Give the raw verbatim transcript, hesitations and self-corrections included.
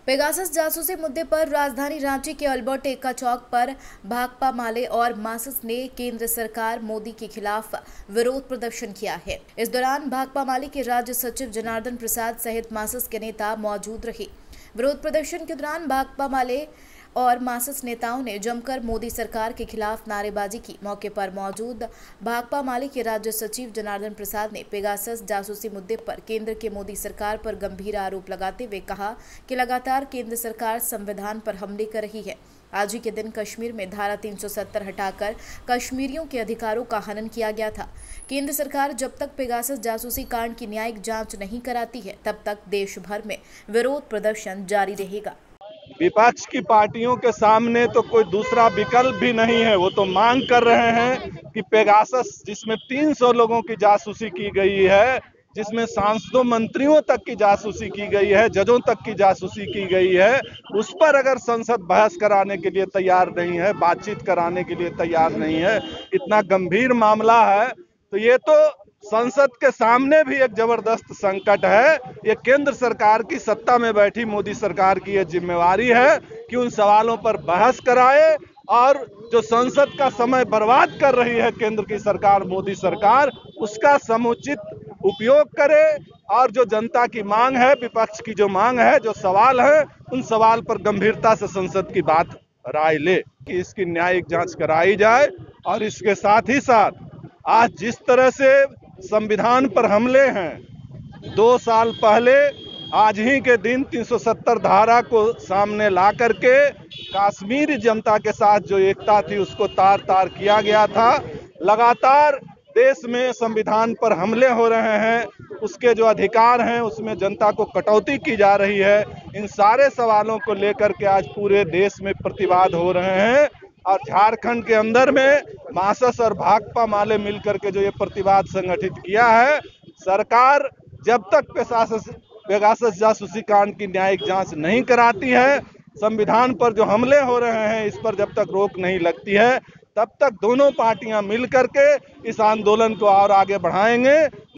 Pegasus जासूसी मुद्दे पर राजधानी रांची के अल्बर्ट एक्का चौक पर भाकपा माले और मार्क्सिस्ट ने केंद्र सरकार मोदी के खिलाफ विरोध प्रदर्शन किया है। इस दौरान भाकपा माले के राज्य सचिव जनार्दन प्रसाद सहित मार्क्सिस्ट के नेता मौजूद रहे। विरोध प्रदर्शन के दौरान भाकपा माले और मार्क्सिस्ट नेताओं ने जमकर मोदी सरकार के खिलाफ नारेबाजी की। मौके पर मौजूद भाकपा माले के राज्य सचिव जनार्दन प्रसाद ने पेगासस जासूसी मुद्दे पर केंद्र के मोदी सरकार पर गंभीर आरोप लगाते हुए कहा कि लगातार केंद्र सरकार संविधान पर हमले कर रही है। आज ही के दिन कश्मीर में धारा तीन सौ सत्तर हटाकर कश्मीरियों के अधिकारों का हनन किया गया था। केंद्र सरकार जब तक पेगासस जासूसी कांड की न्यायिक जांच नहीं कराती है, तब तक देश भर में विरोध प्रदर्शन जारी रहेगा। विपक्ष की पार्टियों के सामने तो कोई दूसरा विकल्प भी नहीं है। वो तो मांग कर रहे हैं कि पेगासस, जिसमें तीन सौ लोगों की जासूसी की गई है, जिसमें सांसदों मंत्रियों तक की जासूसी की गई है, जजों तक की जासूसी की गई है, उस पर अगर संसद बहस कराने के लिए तैयार नहीं है, बातचीत कराने के लिए तैयार नहीं है, इतना गंभीर मामला है, तो ये तो संसद के सामने भी एक जबरदस्त संकट है। ये केंद्र सरकार की, सत्ता में बैठी मोदी सरकार की ये जिम्मेवारी है कि उन सवालों पर बहस कराए और जो संसद का समय बर्बाद कर रही है केंद्र की सरकार, मोदी सरकार, उसका समुचित उपयोग करे और जो जनता की मांग है, विपक्ष की जो मांग है, जो सवाल है, उन सवाल पर गंभीरता से संसद की बात राय ले कि इसकी न्यायिक जांच कराई जाए। और इसके साथ ही साथ आज जिस तरह से संविधान पर हमले हैं, दो साल पहले आज ही के दिन तीन सौ सत्तर धारा को सामने ला करके कश्मीरी जनता के साथ जो एकता थी उसको तार तार किया गया था। लगातार देश में संविधान पर हमले हो रहे हैं, उसके जो अधिकार हैं उसमें जनता को कटौती की जा रही है। इन सारे सवालों को लेकर के आज पूरे देश में प्रतिवाद हो रहे हैं और झारखंड के अंदर में मार्क्सिस्ट और भाकपा माले मिलकर के जो ये प्रतिवाद संगठित किया है, सरकार जब तक पेगासस पेगासस जासूसी कांड की न्यायिक जांच नहीं कराती है, संविधान पर जो हमले हो रहे हैं इस पर जब तक रोक नहीं लगती है, तब तक दोनों पार्टियां मिल करके इस आंदोलन को और आगे बढ़ाएंगे